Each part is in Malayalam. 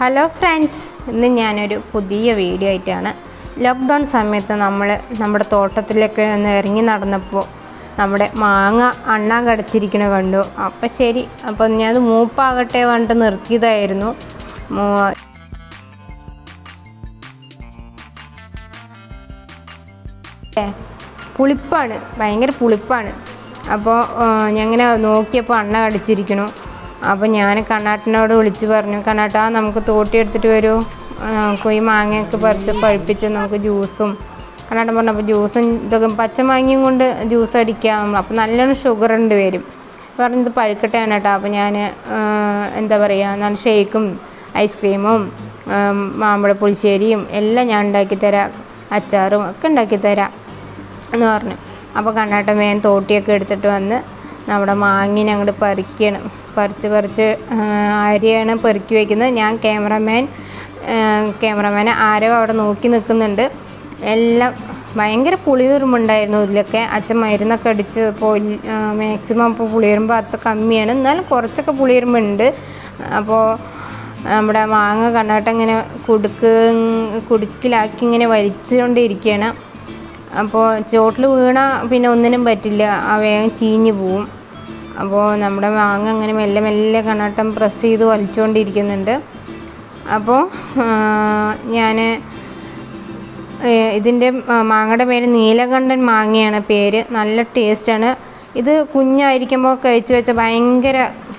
ഹലോ ഫ്രണ്ട്സ്, ഇന്ന് ഞാനൊരു പുതിയ വീഡിയോ ആയിട്ടാണ്. ലോക്ക്ഡൗൺ സമയത്ത് നമ്മുടെ തോട്ടത്തിലൊക്കെ ഒന്ന് ഇറങ്ങി നടന്നപ്പോൾ നമ്മുടെ മാങ്ങ അണ്ണാൻ കടച്ചിരിക്കണ കണ്ടു. അപ്പം ശരി, അപ്പം ഞാനത് മൂപ്പാകട്ടെ പറഞ്ഞിട്ട് നിർത്തിയതായിരുന്നു. പുളിപ്പാണ്, ഭയങ്കര പുളിപ്പാണ്. അപ്പോൾ ഞങ്ങനെ നോക്കിയപ്പോൾ അണ്ണ കടിച്ചിരിക്കണു. അപ്പോൾ ഞാൻ കണ്ണാട്ടിനോട് വിളിച്ച് പറഞ്ഞു, കണ്ണാട്ടാ നമുക്ക് തോട്ടി എടുത്തിട്ട് വരൂ, നമുക്ക് ഈ മാങ്ങയൊക്കെ പഴുപ്പിച്ച് നമുക്ക് ജ്യൂസും. കണ്ണാട്ടൻ പറഞ്ഞു അപ്പോൾ ജ്യൂസും ഇതൊക്കെ പച്ചമാങ്ങയും കൊണ്ട് ജ്യൂസ് അടിക്കാം, അപ്പോൾ നല്ലോണം ഷുഗർ ഉണ്ട് വരും പറഞ്ഞത് പഴുക്കട്ടെ കണ്ണാട്ടാ. അപ്പോൾ ഞാൻ എന്താ പറയുക, നല്ല ഷേക്കും ഐസ്ക്രീമും മാമ്പഴ പുളിശ്ശേരിയും എല്ലാം ഞാൻ ഉണ്ടാക്കിത്തരാം, അച്ചാറും ഒക്കെ ഉണ്ടാക്കിത്തരാം എന്ന് പറഞ്ഞു. അപ്പോൾ കണ്ണാട്ടൻ വേഗം തോട്ടിയൊക്കെ എടുത്തിട്ട് വന്ന് നമ്മുടെ മാങ്ങിനെ അങ്ങോട്ട് പറിച്ച് ആരെയാണ് പെറുക്കി വയ്ക്കുന്നത്. ഞാൻ ക്യാമറമാനെ ആരോ അവിടെ നോക്കി നിൽക്കുന്നുണ്ട്. എല്ലാം ഭയങ്കര പുളിയുറുമ്പുണ്ടായിരുന്നു ഇതിലൊക്കെ. അച്ഛൻ മരുന്നൊക്കെ അടിച്ച് മാക്സിമം ഇപ്പോൾ പുളിയുറുമ്പ് അത്ര കമ്മിയാണ്, എന്നാലും കുറച്ചൊക്കെ പുളിയുറുമ്പുണ്ട്. അപ്പോൾ നമ്മുടെ മാങ്ങ കണ്ണാട്ടം ഇങ്ങനെ കുടുക്കിലാക്കി ഇങ്ങനെ വലിച്ചുകൊണ്ടിരിക്കുകയാണ്. അപ്പോൾ ചോട്ടിൽ വീണാൽ പിന്നെ ഒന്നിനും പറ്റില്ല, വേഗം ചീഞ്ഞ് പോവും. അപ്പോൾ നമ്മുടെ മാങ്ങ അങ്ങനെ മെല്ലെ മെല്ലെ കണ്ണാട്ടം പ്രസ് ചെയ്ത് വലിച്ചുകൊണ്ടിരിക്കുന്നുണ്ട്. അപ്പോൾ ഞാൻ ഇതിൻ്റെ മാങ്ങയുടെ പേര് നീലകണ്ഠൻ മാങ്ങയാണ് പേര്. നല്ല ടേസ്റ്റാണ്. ഇത് കുഞ്ഞായിരിക്കുമ്പോൾ കഴിച്ചു വെച്ചാൽ ഭയങ്കര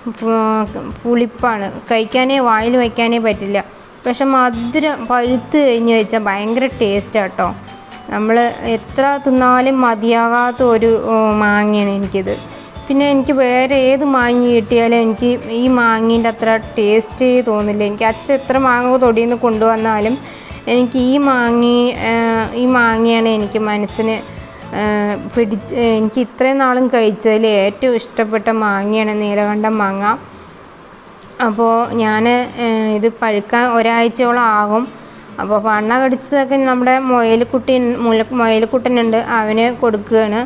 പുളിപ്പാണ്, കഴിക്കാനേ വായിൽ വയ്ക്കാനേ പറ്റില്ല. പക്ഷെ മധുരം പഴുത്ത് കഴിഞ്ഞ് വെച്ചാൽ ഭയങ്കര ടേസ്റ്റാണ് കേട്ടോ. നമ്മൾ എത്ര തിന്നാലും മതിയാകാത്ത ഒരു മാങ്ങയാണ് എനിക്കിത്. പിന്നെ എനിക്ക് വേറെ ഏത് മാങ്ങ കിട്ടിയാലും എനിക്ക് ഈ മാങ്ങേൻ്റെ അത്ര ടേസ്റ്റ് തോന്നില്ല. എനിക്ക് അച്ഛൻ എത്ര മാങ്ങ തൊടിയിൽ നിന്ന് കൊണ്ടുവന്നാലും എനിക്ക് ഈ മാങ്ങയാണ് എനിക്ക് മനസ്സിന് എനിക്ക് ഇത്രയും നാളും കഴിച്ചതിൽ ഏറ്റവും ഇഷ്ടപ്പെട്ട മാങ്ങയാണ് നീലകണ്ഠൻ മാങ്ങ. അപ്പോൾ ഞാൻ ഇത് പഴുക്കാൻ ഒരാഴ്ചയോളം ആകും. അപ്പോൾ അണ്ണ കടിച്ചതൊക്കെ നമ്മുടെ മുയൽക്കുട്ടനുണ്ട്, അവന് കൊടുക്കുകയാണ്.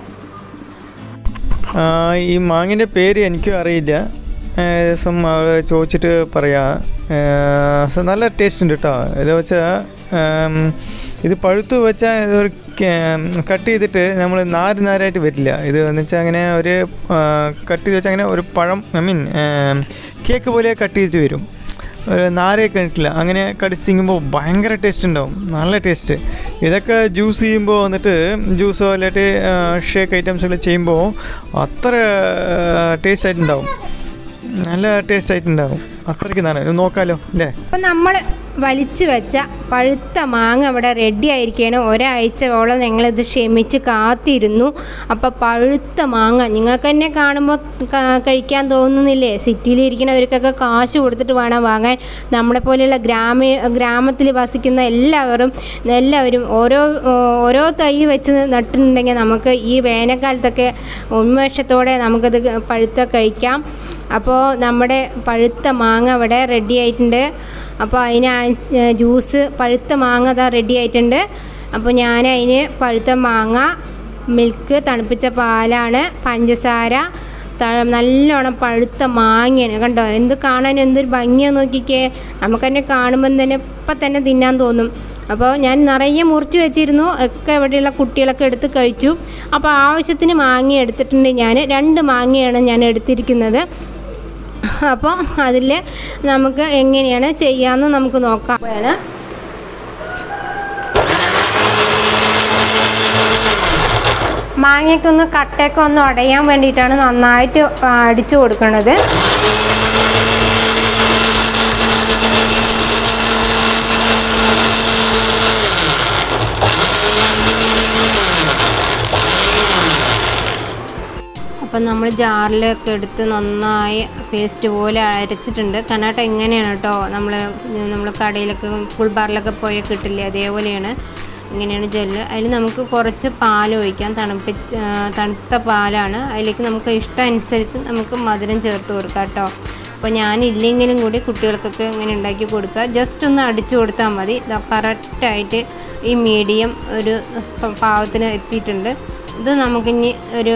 ഈ മാങ്ങിൻ്റെ പേര് എനിക്കും അറിയില്ല, ഏകദേശം ചോദിച്ചിട്ട് പറയാം. നല്ല ടേസ്റ്റ് ഉണ്ട് കേട്ടോ. ഇത് വെച്ചാൽ ഇത് പഴുത്ത് വെച്ചാൽ ഇതൊരു കട്ട് ചെയ്തിട്ട് നമ്മൾ നാരായിട്ട് വരില്ല. ഇത് എന്ന് വെച്ചാൽ അങ്ങനെ ഒരു കട്ട് ചെയ്ത് വെച്ചാൽ അങ്ങനെ ഒരു പഴം കേക്ക് പോലെ കട്ട് ചെയ്തിട്ട് വരും. ഒരു നാരയൊക്കെ ഇട്ടില്ല, അങ്ങനെ കടിച്ചിങ്ങുമ്പോൾ ഭയങ്കര ടേസ്റ്റ് ഉണ്ടാവും, നല്ല ടേസ്റ്റ്. ഇതൊക്കെ ജ്യൂസ് ചെയ്യുമ്പോൾ വന്നിട്ട് ജ്യൂസോ അല്ലാട്ട് ഷേക്ക് ഐറ്റംസുകൾ ചെയ്യുമ്പോൾ അത്ര ടേസ്റ്റ് ആയിട്ടുണ്ടാവും, നല്ല ടേസ്റ്റ് ആയിട്ടുണ്ടാവും. അത്രയ്ക്ക് നല്ല നോക്കാമല്ലോ അല്ലേ. അപ്പം നമ്മൾ വലിച്ചു വെച്ച പഴുത്ത മാങ്ങ ഇവിടെ റെഡി ആയിരിക്കുകയാണ്. ഒരാഴ്ചയോളം ഞങ്ങളിത് ക്ഷമിച്ച് കാത്തിരുന്നു. അപ്പോൾ പഴുത്ത മാങ്ങ നിങ്ങൾക്ക് തന്നെ കാണുമ്പോൾ കഴിക്കാൻ തോന്നുന്നില്ലേ? സിറ്റിയിലിരിക്കുന്നവർക്കൊക്കെ കാശ് കൊടുത്തിട്ട് വേണം വാങ്ങാൻ. നമ്മളെ പോലെയുള്ള ഗ്രാമത്തിൽ വസിക്കുന്ന എല്ലാവരും ഓരോ തൈ വെച്ച് നട്ടിട്ടുണ്ടെങ്കിൽ നമുക്ക് ഈ വേനൽക്കാലത്തൊക്കെ ഉന്മേഷത്തോടെ നമുക്കത് പഴുത്ത കഴിക്കാം. അപ്പോൾ നമ്മുടെ പഴുത്ത മാങ്ങ ഇവിടെ റെഡി ആയിട്ടുണ്ട്. അപ്പോൾ ജ്യൂസ് പഴുത്ത മാങ്ങ അതാ റെഡി ആയിട്ടുണ്ട്. അപ്പോൾ ഞാൻ അതിന് പഴുത്ത മാങ്ങ, മിൽക്ക്, തണുപ്പിച്ച പാലാണ്, പഞ്ചസാര, നല്ലോണം പഴുത്ത മാങ്ങയാണ്. കണ്ടോ എന്ത് കാണാൻ എന്തൊരു ഭംഗിയാണ് നോക്കിക്കേ. നമുക്ക് തന്നെ കാണുമ്പം തന്നെ ഇപ്പം തന്നെ തിന്നാൻ തോന്നും. അപ്പോൾ ഞാൻ നിറയെ മുറിച്ച് വെച്ചിരുന്നു, ഒക്കെ ഇവിടെയുള്ള കുട്ടികളൊക്കെ എടുത്ത് കഴിച്ചു. അപ്പോൾ ആവശ്യത്തിന് മാങ്ങ എടുത്തിട്ടുണ്ട്. ഞാൻ 2 മാങ്ങയാണ് ഞാൻ എടുത്തിരിക്കുന്നത്. അപ്പോൾ അതിൽ നമുക്ക് എങ്ങനെയാണ് ചെയ്യാമെന്ന് നമുക്ക് നോക്കാം. മാങ്ങയ്ക്കൊന്ന് കട്ടയൊക്കെ ഒന്ന് ഉടയാൻ വേണ്ടിയിട്ടാണ് നന്നായിട്ട് അടിച്ചു കൊടുക്കുന്നത്. അപ്പം നമ്മൾ ജാറിലൊക്കെ എടുത്ത് നന്നായി പേസ്റ്റ് പോലെ അരച്ചിട്ടുണ്ട്. കണ്ണാട്ടം എങ്ങനെയാണ് കേട്ടോ, നമ്മൾ കടയിലൊക്കെ ഫുൾ ബാറിലൊക്കെ പോയാൽ കിട്ടില്ലേ, അതേപോലെയാണ്. ഇങ്ങനെയാണ് ജെല്ല്. അതിൽ നമുക്ക് കുറച്ച് പാൽ ഒഴിക്കാം, തണുത്ത പാലാണ്. അതിലേക്ക് നമുക്ക് ഇഷ്ടം അനുസരിച്ച് നമുക്ക് മധുരം ചേർത്ത് കൊടുക്കാം കേട്ടോ. അപ്പോൾ ഞാനില്ലെങ്കിലും കൂടി കുട്ടികൾക്കൊക്കെ ഇങ്ങനെ ഉണ്ടാക്കി കൊടുക്കുക. ജസ്റ്റ് ഒന്ന് അടിച്ചു കൊടുത്താൽ മതി. കറക്റ്റായിട്ട് ഈ മീഡിയം ഒരു പാവത്തിന് എത്തിയിട്ടുണ്ട്. ഇത് നമുക്കിനി ഒരു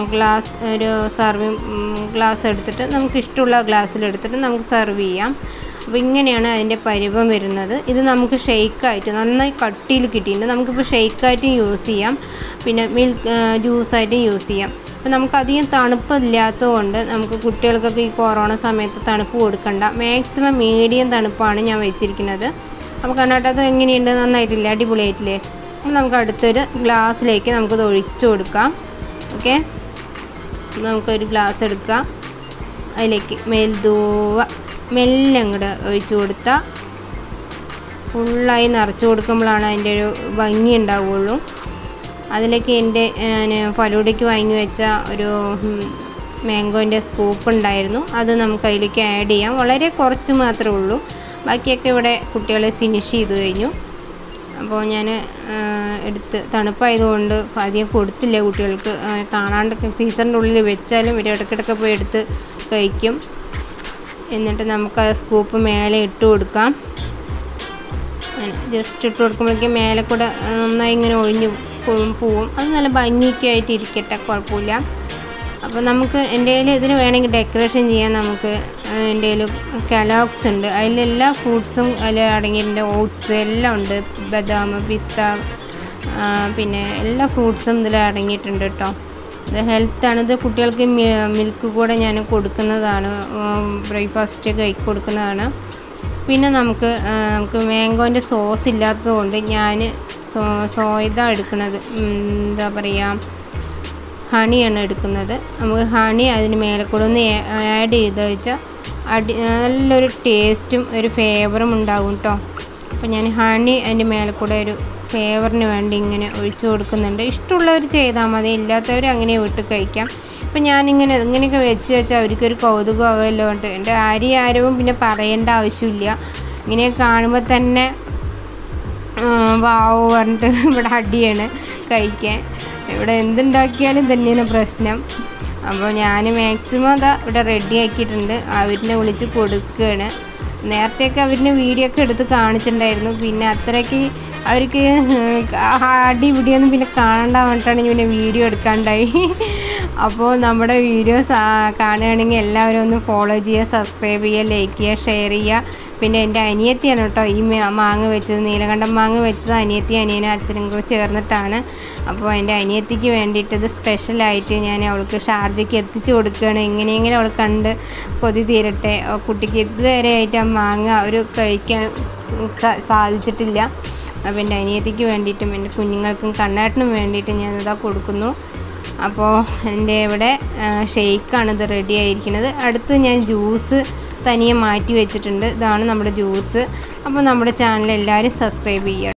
സർവിങ് ഗ്ലാസ് എടുത്തിട്ട് നമുക്ക് ഇഷ്ടമുള്ള ഗ്ലാസ്സിലെടുത്തിട്ട് നമുക്ക് സെർവ് ചെയ്യാം. അപ്പോൾ ഇങ്ങനെയാണ് അതിൻ്റെ പരുവം വരുന്നത്. ഇത് നമുക്ക് ഷെയ്ക്കായിട്ട് നന്നായി കട്ടിയിൽ കിട്ടിയിട്ടുണ്ട്. നമുക്കിപ്പോൾ ഷെയ്ക്കായിട്ടും യൂസ് ചെയ്യാം, പിന്നെ മിൽക്ക് ജ്യൂസായിട്ടും യൂസ് ചെയ്യാം. അപ്പോൾ നമുക്കധികം തണുപ്പില്ലാത്തതുകൊണ്ട് നമുക്ക് കുട്ടികൾക്കൊക്കെ ഈ കൊറോണ സമയത്ത് തണുപ്പ് കൊടുക്കണ്ട. മാക്സിമം മീഡിയം തണുപ്പാണ് ഞാൻ വെച്ചിരിക്കുന്നത്. അപ്പോൾ കണ്ണാട്ടത് എങ്ങനെയുണ്ട്? നന്നായിട്ടില്ലേ? അടിപൊളിയായിട്ടില്ലേ? അപ്പോൾ നമുക്ക് അടുത്തൊരു ഗ്ലാസ്സിലേക്ക് നമുക്കത് ഒഴിച്ചു കൊടുക്കാം. ഓക്കെ, നമുക്കൊരു ഗ്ലാസ് എടുക്കാം, അതിലേക്ക് മെല്ലെ അങ്ങോട്ട് ഒഴിച്ചു കൊടുത്താൽ ഫുള്ളായി നിറച്ച് കൊടുക്കുമ്പോഴാണ് അതിൻ്റെ ഒരു ഭംഗി ഉണ്ടാവുകയുള്ളൂ. അതിലേക്ക് എൻ്റെ ഫലൂഡയ്ക്ക് വാങ്ങി വെച്ച ഒരു മാംഗോൻ്റെ സ്കൂപ്പ് ഉണ്ടായിരുന്നു, അത് നമുക്ക് അതിലേക്ക് ആഡ് ചെയ്യാം. വളരെ കുറച്ച് മാത്രമേ ഉള്ളൂ, ബാക്കിയൊക്കെ ഇവിടെ കുട്ടികൾ ഫിനിഷ് ചെയ്ത് കഴിഞ്ഞു. അപ്പോൾ ഞാൻ എടുത്ത് തണുപ്പായതുകൊണ്ട് അധികം കൊടുത്തില്ല കുട്ടികൾക്ക്. കാണാണ്ട് ഫ്രീസറിൻ്റെ ഉള്ളിൽ വെച്ചാലും ഇവർ ഇടയ്ക്കിടയ്ക്ക് പോയി എടുത്ത് കഴിക്കും. എന്നിട്ട് നമുക്ക് ആ സ്കൂപ്പ് മേലെ ഇട്ട് കൊടുക്കാം. ജസ്റ്റ് ഇട്ട് കൊടുക്കുമ്പോഴേക്കും മേലെ കൂടെ നന്നായി ഇങ്ങനെ ഒഴിഞ്ഞു പോവും. അത് നല്ല ഭംഗിയൊക്കെ ആയിട്ട് ഇരിക്കട്ടെ, കുഴപ്പമില്ല. അപ്പോൾ നമുക്ക് എൻ്റെ കയ്യിൽ ഇതിന് വേണമെങ്കിൽ ഡെക്കറേഷൻ ചെയ്യാൻ നമുക്ക് എൻ്റെ കയ്യിൽ കെലോഗ്സ് ഉണ്ട്, അതിലെല്ലാ ഫ്രൂട്ട്സും അതിൽ അടങ്ങിയിട്ടുണ്ട്. ഓട്സ് എല്ലാം ഉണ്ട്, ബദാം, പിസ്ത, പിന്നെ എല്ലാ ഫ്രൂട്ട്സും ഇതിൽ അടങ്ങിയിട്ടുണ്ട് കേട്ടോ. ഇത് ഹെൽത്താണ്. ഇത് കുട്ടികൾക്ക് മിൽക്ക് കൂടെ ഞാൻ കൊടുക്കുന്നതാണ്, ബ്രേക്ക്ഫാസ്റ്റ് കഴിച്ച് കൊടുക്കുന്നതാണ്. പിന്നെ നമുക്ക് മാംഗോൻ്റെ സോസ് ഇല്ലാത്തതുകൊണ്ട് ഞാൻ സോയ്ദ എടുക്കുന്നത്, എന്താ പറയുക, ഹണിയാണ് എടുക്കുന്നത്. നമുക്ക് ഹണി അതിന് മേലെ കൂടെ ഒന്ന് ആഡ് ചെയ്ത് വെച്ചാൽ നല്ലൊരു ടേസ്റ്റും ഒരു ഫ്ലേവറും ഉണ്ടാകും കേട്ടോ. അപ്പോൾ ഞാൻ ഹണി അതിൻ്റെ മേലെ കൂടെ ഒരു ഫ്ലേവറിന് വേണ്ടി ഇങ്ങനെ ഒഴിച്ചു കൊടുക്കുന്നുണ്ട്. ഇഷ്ടമുള്ളവർ ചെയ്താൽ മതി, ഇല്ലാത്തവർ അങ്ങനെ വിട്ട് കഴിക്കാം. ഇപ്പം ഇങ്ങനെയൊക്കെ വെച്ച് വെച്ചാൽ അവർക്കൊരു കൗതുകമാകുമല്ലോ. എൻ്റെ ആരും പിന്നെ പറയേണ്ട ആവശ്യമില്ല. ഇങ്ങനെയൊക്കെ കാണുമ്പോൾ തന്നെ വാവ് പറഞ്ഞിട്ട് ഇവിടെ അടിയാണ് കഴിക്കാൻ. ഇവിടെ എന്തുണ്ടാക്കിയാലും തന്നെയാണ് പ്രശ്നം. അപ്പോൾ ഞാൻ മാക്സിമം ഇവിടെ റെഡി ആക്കിയിട്ടുണ്ട്. അവരിനെ വിളിച്ച് കൊടുക്കുകയാണ്. നേരത്തെയൊക്കെ അവരിന് വീഡിയോ ഒക്കെ എടുത്ത് കാണിച്ചിട്ടുണ്ടായിരുന്നു, പിന്നെ അത്രയ്ക്ക് അവർക്ക് അടിപിടിയൊന്നും പിന്നെ കാണണ്ട പറഞ്ഞിട്ടാണ് പിന്നെ വീഡിയോ എടുക്കാണ്ടായി. അപ്പോൾ നമ്മുടെ വീഡിയോസ് കാണുകയാണെങ്കിൽ എല്ലാവരും ഒന്ന് ഫോളോ ചെയ്യുക, സബ്സ്ക്രൈബ് ചെയ്യുക, ലൈക്ക് ചെയ്യുക, ഷെയർ ചെയ്യുക. പിന്നെ എൻ്റെ അനിയത്തിയാണ് കേട്ടോ ഈ മാങ്ങ വെച്ചത്, നീലകണ്ഠം മാങ്ങ വെച്ചത് അനിയനും അച്ഛനും കൂടെ ചേർന്നിട്ടാണ്. അപ്പോൾ എൻ്റെ അനിയത്തിക്ക് വേണ്ടിയിട്ട് ഇത് സ്പെഷ്യലായിട്ട് ഞാൻ അവൾക്ക് ഷാർജയ്ക്ക് എത്തിച്ചു കൊടുക്കുകയാണ്. എങ്ങനെയെങ്കിലും അവൾ കണ്ട് കൊതി തീരട്ടെ. കുട്ടിക്ക് ഇതുവരെ ആയിട്ട് ആ മാങ്ങ ഒരു കഴിക്കാൻ സാധിച്ചിട്ടില്ല. അപ്പോൾ എൻ്റെ അനിയത്തിക്ക് വേണ്ടിയിട്ടും എൻ്റെ കുഞ്ഞുങ്ങൾക്കും കണ്ണാട്ടിനും വേണ്ടിയിട്ടും ഞാനിതാ കൊടുക്കുന്നു. അപ്പോൾ എൻ്റെ ഇവിടെ ഷെയ്ക്കാണ് ഇത് റെഡി ആയിരിക്കുന്നത്. അടുത്ത് ഞാൻ ജ്യൂസ് തനിയെ മാറ്റി വെച്ചിട്ടുണ്ട്. ഇതാണ് നമ്മുടെ ജ്യൂസ്. അപ്പോൾ നമ്മുടെ ചാനൽ എല്ലാവരും സബ്സ്ക്രൈബ് ചെയ്യുക.